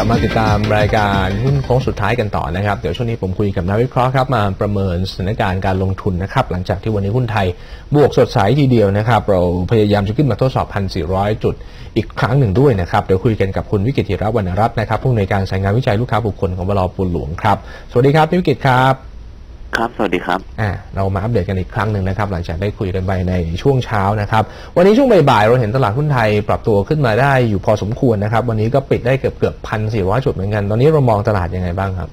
ลับมาติดตามรายการหุ้นโค้งสุดท้ายกันต่อนะครับเดี๋ยวช่วงนี้ผมคุยกับนักวิเคราะห์ครับมาประเมินสถานการณ์การลงทุนนะครับหลังจากที่วันนี้หุ้นไทยบวกสดใสทีเดียวนะครับเราพยายามจะขึ้นมาทดสอบ 1,400 จุดอีกครั้งหนึ่งด้วยนะครับเดี๋ยวคุยกันกับคุณวิกิต ธีรวรรณรัตน์นะครับผู้อำนวยการสายงานวิจัยลูกค้าบุคคลของบล.ปูนหลวงครับสวัสดีครับพี่วิกิตครับครับสวัสดีครับเรามาอัปเดตกันอีกครั้งหนึ่งนะครับหลังจากได้คุยกันไปในช่วงเช้านะครับวันนี้ช่วงบ่ายๆเราเห็นตลาดหุ้นไทยปรับตัวขึ้นมาได้อยู่พอสมควรนะครับวันนี้ก็ปิดได้เกือบ 1,400 จุดเหมือนกันตอนนี้เรามองตลาดยังไงบ้างครับ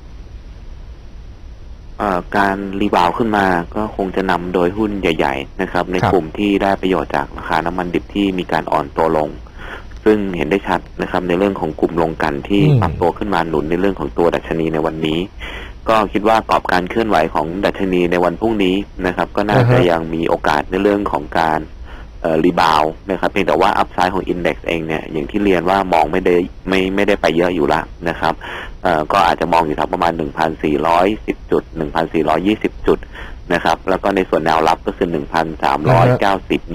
การรีบาวขึ้นมาก็คงจะนำโดยหุ้นใหญ่ๆนะครับในกลุ่มที่ได้ประโยชน์จากราคาน้ำมันดิบที่มีการอ่อนตัวลงซึ่งเห็นได้ชัดนะครับในเรื่องของกลุ่มโรงกลั่นที่ปรับตัวขึ้นมาหนุนในเรื่องของตัวดัชนีในวันนี้ก็คิดว่ากรอบการเคลื่อนไหวของดัชนีในวันพรุ่งนี้นะครับก็น่าจะยังมีโอกาสในเรื่องของการรีบาวนะครับเพียงแต่ว่าอัพไซด์ของอินเด็กซ์เองเนี่ยอย่างที่เรียนว่ามองไม่ได้ไปเยอะอยู่ละนะครับก็อาจจะมองอยู่ที่ประมาณ 1,410 จุด 1,420 จุดนะครับแล้วก็ในส่วนแนวรับก็คือ 1,390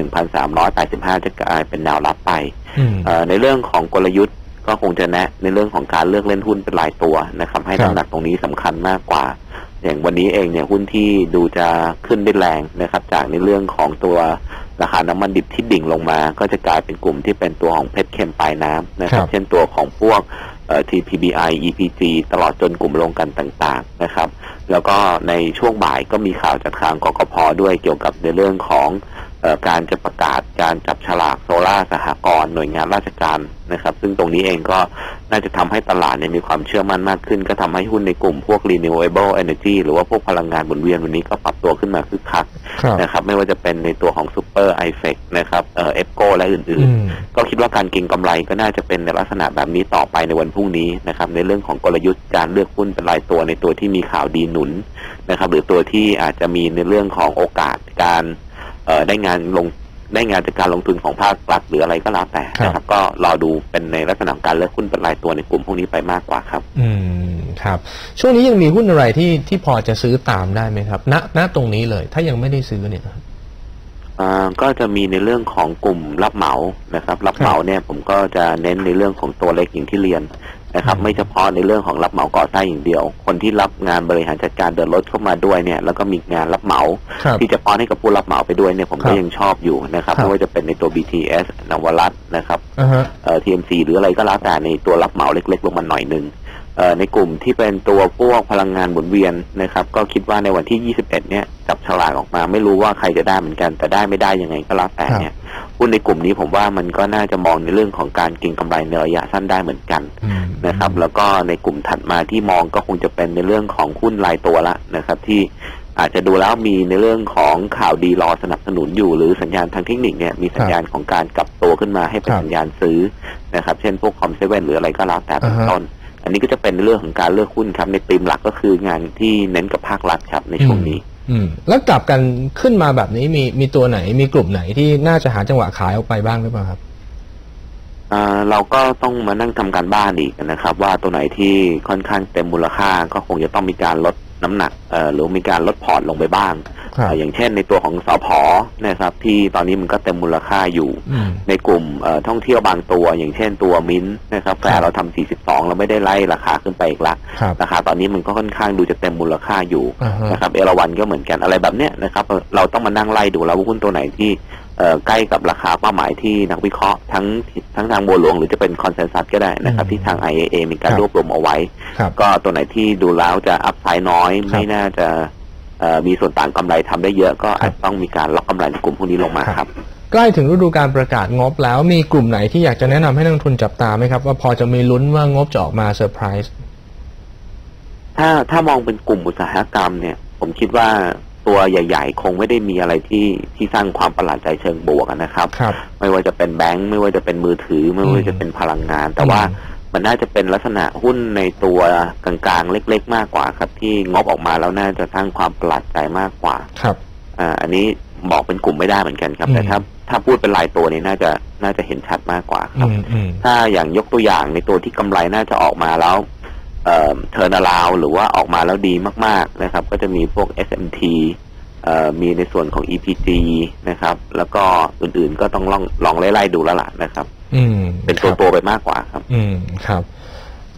1,385 จะกลายเป็นแนวรับไปในเรื่องของกลยุทธ์ก็คงจะแนะในเรื่องของการเลือกเล่นหุ้นเป็นรายตัวนะครับให้น้ำหนักตรงนี้สำคัญมากกว่าอย่างวันนี้เองเนี่ยหุ้นที่ดูจะขึ้นได้แรงนะครับจากในเรื่องของตัวราคาน้ำมันดิบที่ดิ่งลงมาก็จะกลายเป็นกลุ่มที่เป็นตัวของเพชรเค็มปลายน้ำนะครับเช่นตัวของพวกTPBI EPG ตลอดจนกลุ่มโรงกลั่นต่างๆนะครับแล้วก็ในช่วงบ่ายก็มีข่าวจากทางกกพ.ด้วยเกี่ยวกับในเรื่องของการจะประกาศการจับฉลากโซล่าสหกรณ์หน่วยงานราชการนะครับซึ่งตรงนี้เองก็น่าจะทำให้ตลาดเนี่ยมีความเชื่อมั่นมากขึ้นก็ทำให้หุ้นในกลุ่มพวก renewable energy หรือว่าพวกพลังงานหมุนเวียนวันนี้ก็ปรับตัวขึ้นมาคึกคักนะครับไม่ว่าจะเป็นในตัวของ Super IFEX นะครับEPCO และอื่นๆก็คิดว่าการเก็งกำไรก็น่าจะเป็นในลักษณะแบบนี้ต่อไปในวันพรุ่งนี้นะครับในเรื่องของกลยุทธ์การเลือกหุ้นเป็นรายตัวในตัวที่มีข่าวดีหนุนนะครับหรือตัวที่อาจจะมีในเรื่องของโอกาสการได้งานจากการลงทุนของภาครัฐหรืออะไรก็แล้วแต่นะครับก็รอดูเป็นในลักษณะการเลือกหุ้นเป็นรายตัวในกลุ่มพวกนี้ไปมากกว่าครับครับช่วงนี้ยังมีหุ้นอะไรที่พอจะซื้อตามได้ไหมครับณตรงนี้เลยถ้ายังไม่ได้ซื้อเนี่ยก็จะมีในเรื่องของกลุ่มรับเหมานะครับรับเหมาเนี่ยผมก็จะเน้นในเรื่องของตัวเล็กอย่างที่เรียนนะครับไม่เฉพาะในเรื่องของรับเหมาก่อสร้างอย่างเดียวคนที่รับงานบริหารจัดการเดินรถเข้ามาด้วยเนี่ยแล้วก็มีงานรับเหมาที่จะป้อนให้กับผู้รับเหมาไปด้วยเนี่ยผมก็ยังชอบอยู่นะครับไม่ว่าจะเป็นในตัว BTS นวรัตน์นะครับTMC หรืออะไรก็แล้วแต่ในตัวรับเหมาเล็กๆลงมาหน่อยนึงในกลุ่มที่เป็นตัวพวกพลังงานหมุนเวียนนะครับก็คิดว่าในวันที่21เนี่ยจับฉลากออกมาไม่รู้ว่าใครจะได้เหมือนกันแต่ได้ไม่ได้ยังไงก็แล้วแต่เนี่ยหุ้นในกลุ่มนี้ผมว่ามันก็น่าจะมองในเรื่องของการเก็งกำไรในระยะสั้นได้เหมือนกันนะครับแล้วก็ในกลุ่มถัดมาที่มองก็คงจะเป็นในเรื่องของหุ้นรายตัวละนะครับที่อาจจะดูแล้วมีในเรื่องของข่าวดีรอสนับสนุนอยู่หรือสัญญาณทางเทคนิคเนี่ยมีสัญญาณของการกลับตัวขึ้นมาให้เป็นสัญญาณซื้อนะครับเช่นพวกCOM7หรืออะไรก็แล้วแต่เป็นต้นอันนี้ก็จะเป็นเรื่องของการเลือกหุ้นครับในธีมหลักก็คืองานที่เน้นกับภาครัฐครับในช่วงนี้แล้วกลับกันขึ้นมาแบบนี้มีตัวไหนมีกลุ่มไหนที่น่าจะหาจังหวะขายออกไปบ้างหรือเปล่าครับเราก็ต้องมานั่งทำการบ้านอีกนะครับว่าตัวไหนที่ค่อนข้างเต็มมูลค่าก็คงจะต้องมีการลดน้ำหนักหรือมีการลดพอร์ตลงไปบ้างอย่างเช่นในตัวของสผ.นะครับที่ตอนนี้มันก็เต็มมูลค่าอยู่ในกลุ่มท่องเที่ยวบางตัวอย่างเช่นตัวมิ้นนะครับแฟร์เราทำ42เราไม่ได้ไล่ราคาขึ้นไปอีกละราคาตอนนี้มันก็ค่อนข้างดูจะเต็มมูลค่าอยู่นะครับเอราวัณก็เหมือนกันอะไรแบบเนี้ยนะครับเราต้องมานั่งไล่ดูแล้วว่าหุ้นตัวไหนที่ใกล้กับราคาเป้าหมายที่นักวิเคราะห์ทั้งทางบัวหลวงหรือจะเป็นคอนเซนแซสก็ได้นะครับที่ทาง IAA มีการรวบรวมเอาไว้ก็ตัวไหนที่ดูแล้วจะอัพไซด์น้อยไม่น่าจะมีส่วนต่างกำไรทำได้เยอะก็อาจต้องมีการล็อกกำไรในกลุ่มพวกนี้ลงมาครับใกล้ถึงฤดูการประกาศงบแล้วมีกลุ่มไหนที่อยากจะแนะนำให้นักลงทุนจับตาไหมครับว่าพอจะมีลุ้นว่างบจะออกมาเซอร์ไพรส์ถ้ามองเป็นกลุ่มอุตสาหกรรมเนี่ยผมคิดว่าตัวใหญ่ๆคงไม่ได้มีอะไรที่สร้างความประหลาดใจเชิงบวกนะครับไม่ว่าจะเป็นแบงก์ไม่ว่าจะเป็นมือถือไม่ว่าจะเป็นพลังงานแต่ว่ามันน่าจะเป็นลักษณะหุ้นในตัวกลางๆเล็กๆมากกว่าครับที่งบออกมาแล้วน่าจะสร้างความประหลาดใจมากกว่าครับอันนี้บอกเป็นกลุ่มไม่ได้เหมือนกันครับแต่ถ้าพูดเป็นรายตัวนี้น่าจะเห็นชัดมากกว่าครับถ้าอย่างยกตัวอย่างในตัวที่กำไรน่าจะออกมาแล้วเทิร์นอราวด์หรือว่าออกมาแล้วดีมากๆนะครับก็จะมีพวก SMT มีในส่วนของ EPG นะครับแล้วก็อื่นๆก็ต้องลองไล่ๆดูแล้วล่ะนะครับเป็นตัวไปมากกว่าครับครับ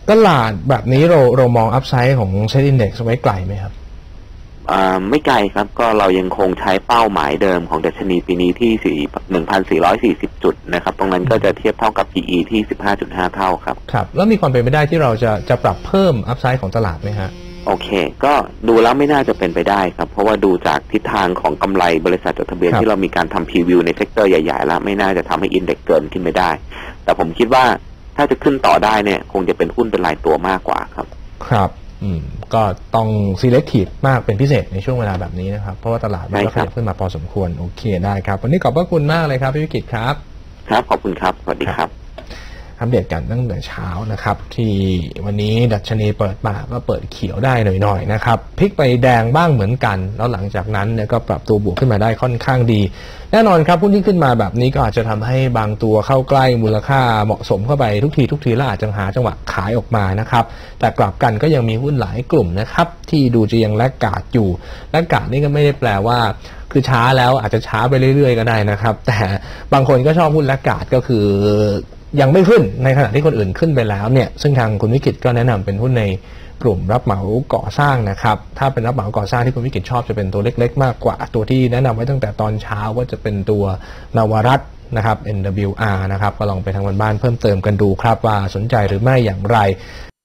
ตลาดแบบนี้เรามองอัพไซด์ของเซ็ตอินเด็กซ์ไว้ไกลไหมครับไม่ไกลครับก็เรายังคงใช้เป้าหมายเดิมของดัชนีปีนี้ที่ 1,440 จุดนะครับตรงนั้นก็จะเทียบเท่ากับ PE ที่ 15.5 เท่าครับครับแล้วมีความเป็นไปได้ที่เราจะปรับเพิ่มอัพไซด์ของตลาดไหมฮะโอเคก็ดูแล้วไม่น่าจะเป็นไปได้ครับเพราะว่าดูจากทิศทางของกำไรบริษัทจดทะเบียนที่เรามีการทำพรีวิวในเซกเตอร์ใหญ่ๆแล้วไม่น่าจะทำให้อินเด็กซ์เกินขึ้นไปได้แต่ผมคิดว่าถ้าจะขึ้นต่อได้เนี่ยคงจะเป็นหุ้นเป็นรายตัวมากกว่าครับครับก็ต้อง selective มากเป็นพิเศษในช่วงเวลาแบบนี้นะครับเพราะว่าตลาดมันก็ขยับขึ้นมาพอสมควรโอเคได้ครับวันนี้ขอบพระคุณมากเลยครับพี่วิกิตครับครับขอบคุณครับสวัสดีครับอัปเดตกันตั้งแต่เช้านะครับที่วันนี้ดัชนีเปิดมาก็เปิดเขียวได้หน่อยๆนะครับพลิกไปแดงบ้างเหมือนกันแล้วหลังจากนั้นเนี่ยก็ปรับตัวบวกขึ้นมาได้ค่อนข้างดีแน่นอนครับหุ้นที่ขึ้นมาแบบนี้ก็อาจจะทำให้บางตัวเข้าใกล้มูลค่าเหมาะสมเข้าไปทุกทีแล้วอาจจะหาจังหวะขายออกมานะครับแต่กลับกันก็ยังมีหุ้นหลายกลุ่มนะครับที่ดูจะยังแลกขาดอยู่แลกขาดนี่ก็ไม่ได้แปลว่าคือช้าแล้วอาจจะช้าไปเรื่อยๆก็ได้นะครับแต่บางคนก็ชอบหุ้นแลกขาดก็คือยังไม่ขึ้นในขณะที่คนอื่นขึ้นไปแล้วเนี่ยซึ่งทางคุณวิกิตก็แนะนำเป็นหุ้นในกลุ่มรับเหมาก่อสร้างนะครับถ้าเป็นรับเหมาก่อสร้างที่คุณวิกิตชอบจะเป็นตัวเล็กๆมากกว่าตัวที่แนะนำไว้ตั้งแต่ตอนเช้าว่าจะเป็นตัวนวรัตน์นะครับ NWR นะครับก็ลองไปทางบ้านเพิ่มเติมกันดูครับว่าสนใจหรือไม่อย่างไร